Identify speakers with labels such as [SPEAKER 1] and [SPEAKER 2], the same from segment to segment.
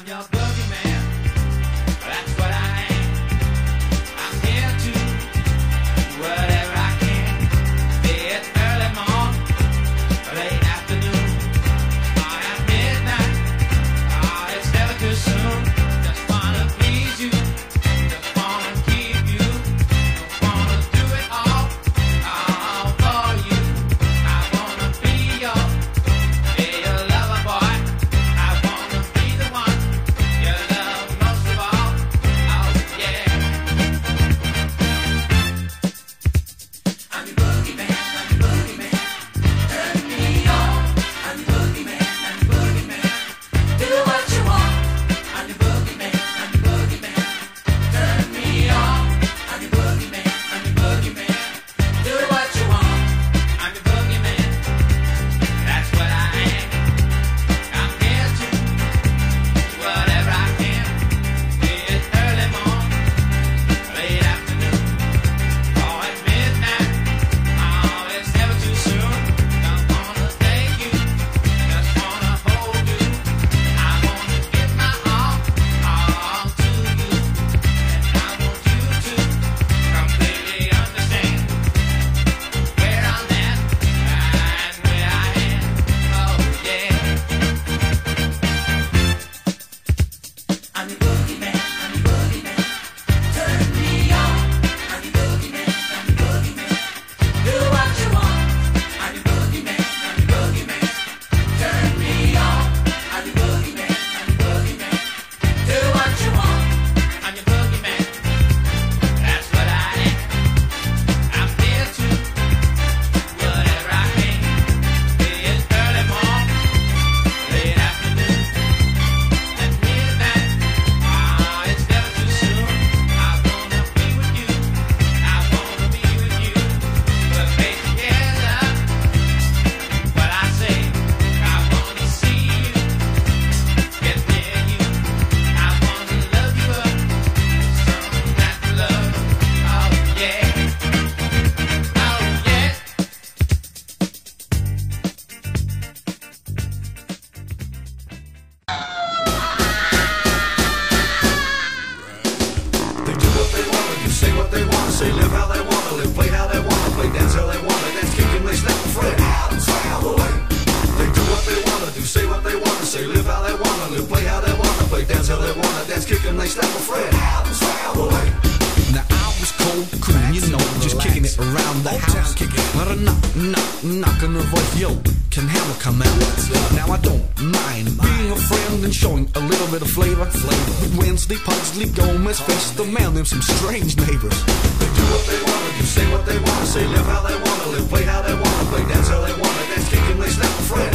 [SPEAKER 1] Some strange neighbors. They do what they wanna do, say what they wanna say, live how they wanna live, play how they wanna play, dance how they wanna dance, kick and they snap a friend.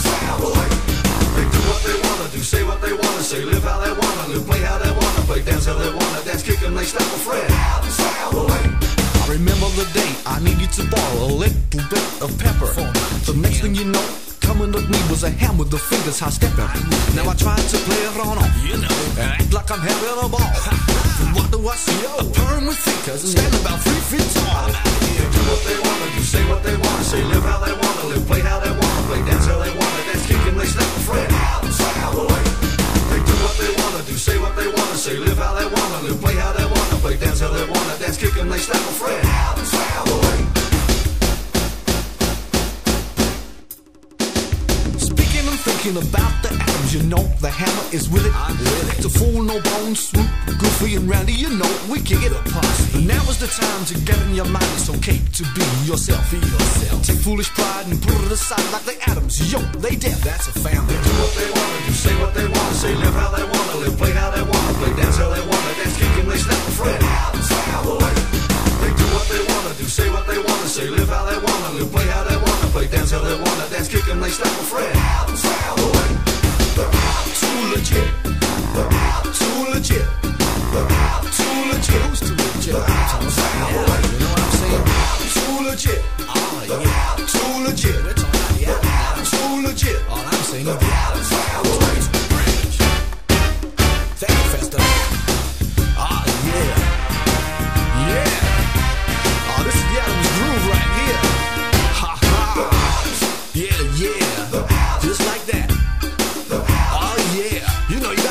[SPEAKER 1] They do what they wanna do, say what they wanna say, live how they wanna live, play how they wanna play, dance how they wanna dance, kick and they snap a friend. I remember the day I needed to borrow a little bit of pepper. The next thing you know, coming at me was a hand with the fingers high stepping. Now I tried to play it on off, act like I'm having a ball. What do I see? A perm with thinkers standing about 3 feet tall. Do what they wanna do, say what they wanna say, live how they wanna live, play how they wanna play, dance how they wanna dance, kick and they snap a friend. They do what they wanna do, say what they wanna say, live how they wanna live, play how they wanna play, dance how they wanna dance, kick and they snap a friend. Thinking about the atoms, you know the hammer is with it. I'm with it. To fool no bones, Swoop, Goofy and Randy, you know we kick it apart. Now is the time to get in your mind. It's okay to be yourself. Be yourself. Take foolish pride and put it aside like the atoms. Yo, they deaf. That's a family. They do what they wanna do, say what they wanna say, live how they wanna live, play how they wanna play, dance how they wanna dance, kick and they snap a friend. They do what they wanna do, say what they wanna say, live how they wanna live, play how they wanna play, dance how they wanna dance, kick and they snap a friend. Too legit. Too legit. Too legit. Who's too legit? You know what I'm saying? Too legit. Oh yeah. Too legit. We're talking about the album. Too legit. All I'm saying is the album. Thank you, Festa. Oh yeah. Yeah. Oh, this is the Adams groove right here. Ha ha. Yeah, yeah. Just like that. Oh yeah. You know you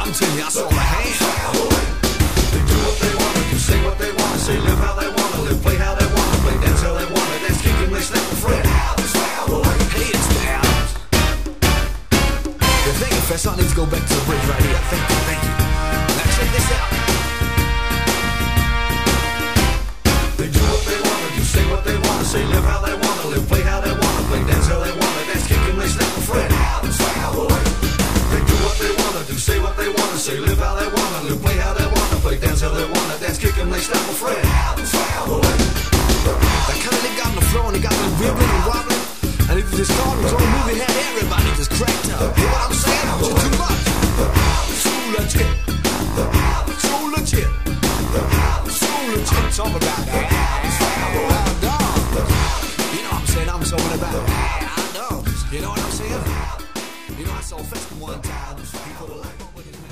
[SPEAKER 1] I'm telling you, I saw my hand. They do what they wanna do, say what they wanna say, live how they wanna live, play how they wanna play, dance how they wanna dance, kick and they snap a friend. Hey, it's the house. Yeah, thank you, Fess. I need to go back to the bridge right here. Thank you, thank you. Now check this out. They do what they wanna do, say what they wanna say, live how they wanna live, play how they wanna play, dance how they wanna dance, kick and they snap a friend. They do what they wanna do, say what they wanna say, live how they wanna live, play how they wanna play, dance how they wanna dance, kick and they snap a friend. That kind of they got on the floor and they got them wibbling and wobbling. And if you just called me, told movie had everybody just cracked up. Hear what I'm saying? It was too much. Too legit. Too legit. Too legit. Talk about that. You know what I'm saying? I'm talking about that. I know. You know what I'm saying? You know, I saw Festa one time. People were like, oh, look at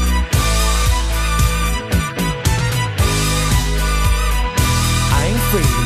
[SPEAKER 2] free.